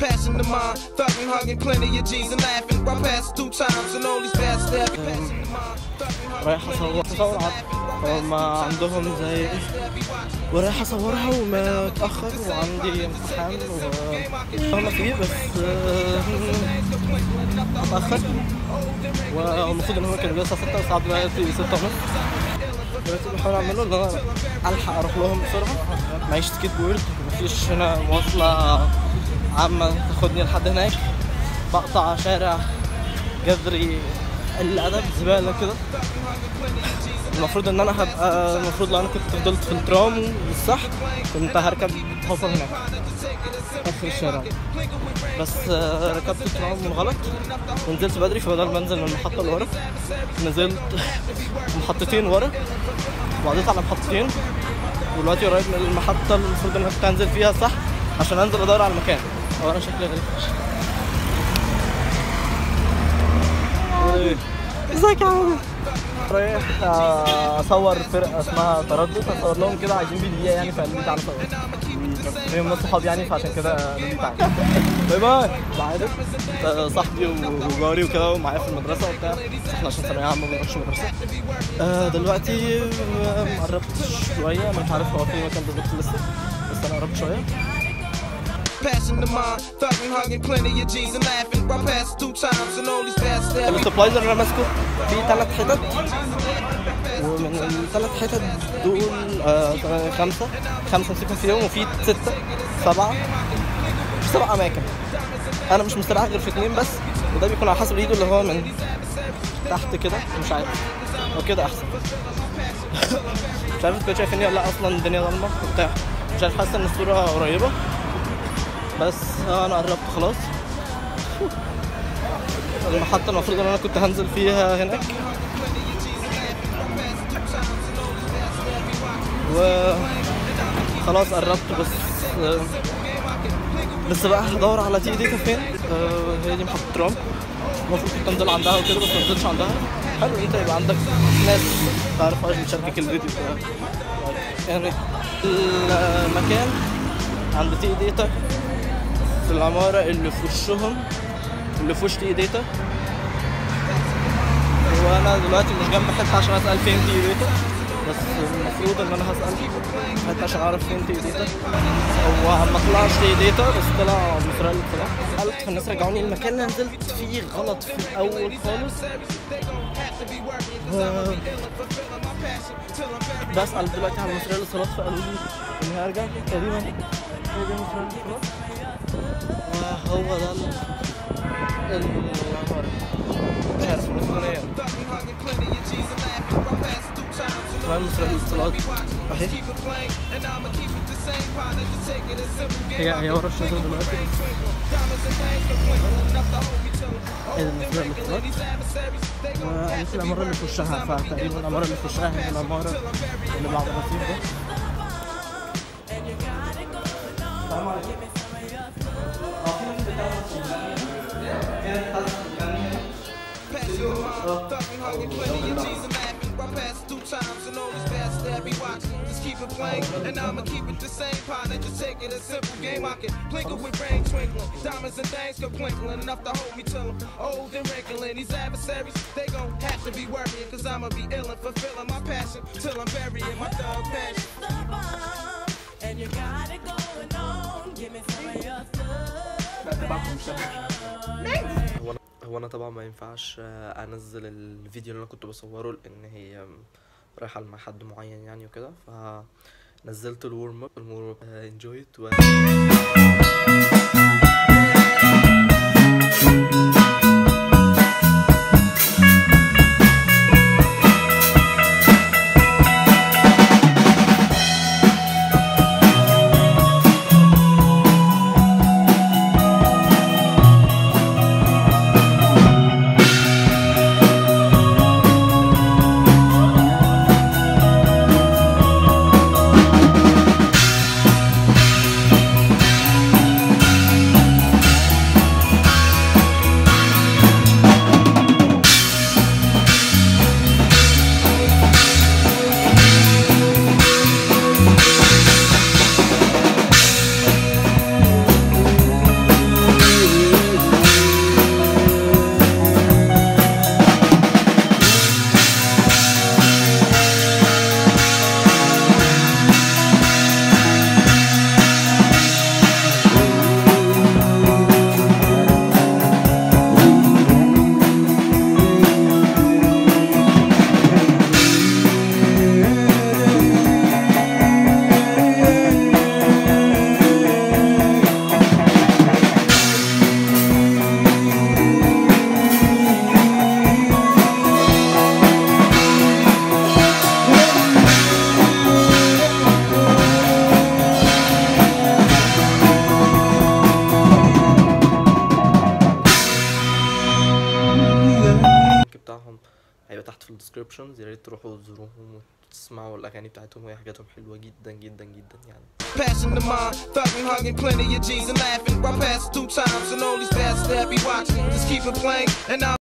Passing the mind, thugging, hugging, plenty of G's and laughing. I passed 2 times and all these bad steps. رايح اصور هم عندهم زي ورايح اصورها ومتأخر وعندي امتحان وهم فيه بس متأخر والمفروض ان هو كان بيوصل 6 والساعة دلوقتي 6 ونص. دلوقتي اللي بحاول اعمله ان انا الحق اروح لهم بسرعة. معيش سكيت بورد، مفيش هنا مواصلة عامة تاخدني لحد هناك. بقطع شارع جذري الأدب زبالة كده. المفروض ان انا هبقى لو انا كنت فضلت في الترام الصح كنت هركب هوصل هناك اخر الشارع، بس ركبت الترام غلط ونزلت بدري، فبدل ما انزل من المحطة اللي ورا نزلت محطتين ورا وعديت على محطتين، ودلوقتي قريب من المحطة اللي المفروض ان انا كنت هنزل فيها صح عشان انزل ادور على المكان. هو انا شكلي غريب. ازيك يا عم؟ رايح اصور فرقه اسمها تردد، اصور لهم كده عايزين فيديو يعني، فقالوا لي تعالى صور. هم ناس صحابي يعني، فعشان كده قالوا لي تعالى. باي باي. عارف صاحبي وجاري وكده ومعايا في المدرسه وبتاع، احنا عشان ثانويه عامه ما بنروحش مدرسه. دلوقتي قربت شويه، انا مش عارف هو في مكان بالظبط لسه، بس انا قربت شويه. Passing the mind, thugging, hugging, plenty of G's and laughing. I passed 2 times and all these bad steps. السبلايزر اللي انا ماسكه فيه 3 حتت، ومن ال3 حتت دول 5 مسكهم فيهم، وفي 6 7 اماكن. انا مش مستريح غير في 2 بس، وده بيكون على حسب ايده اللي هو من تحت كده، مش عارف او كده احسن. مش عارف انتوا شايفيني ولا لا، اصلا الدنيا ضلمه وبتاع، مش عارف، حاسس ان الصوره قريبه بس انا قربت خلاص. المحطة المفروض ان انا كنت هنزل فيها هناك، وخلاص قربت بس بقى هدور على تي ديتا فين. هي دي محطة ترام، المفروض كنت انزل عندها وكده بس منزلش عندها. حلو انت يبقى عندك ناس تعرف عشان تشاركك الفيديو يعني. المكان عند تي ديتا في العمارة اللي في وشهم، اللي في وش تي ديتا، وانا دلوقتي مش جنب حتة عشان اسأل فين تي ديتا، بس المفروض ان انا هسأل حتة عشان اعرف فين تي ديتا. هو ما طلعش تي ديتا بس طلع مصر اللي طلع. سألت فالناس رجعوني المكان اللي نزلت فيه غلط في الاول خالص. بسأل دلوقتي على مصر الاتصالات فقالوا لي اني هرجع تقريبا. هي دي مصر الاتصالات، هو ده العمارة، مش عارف المفروض ايه. كمان مصر الاتصالات اهي، هي ورا الشجرة دلوقتي. ايه ده مصر الاتصالات، ونفس العمارة اللي في وشها، فتقريبا العمارة اللي في وشها هي العمارة اللي بعد الرصيف ده. السلام عليكم. Just keep it plain, and I'ma keep it the same. Partner, just take it a simple game. I can blink it with rain twinkling, diamonds and things go twinkling enough to hold me till I'm old and wrinkling. These adversaries, they gon' have to be worrying, cause I'ma be ill and fulfilling my passion till I'm burying my thug passion. And you got it going on. Give me some of your stuff. هو انا طبعا ما ينفعش انزل الفيديو اللي انا كنت بصوره لان هي رايحه مع حد معين يعني وكده، فنزلت الورم اب. انجوي الديسكريبشنز، يا ريت تروحوا تزوروهم وتسمعوا الاغاني بتاعتهم، وهي حاجاتهم حلوه جدا جدا جدا يعني. Passion to mine, thugging, hugging, plenty of G's and laughing while passing 2 times, and all these bastards that be watching just keep it playing, and I'm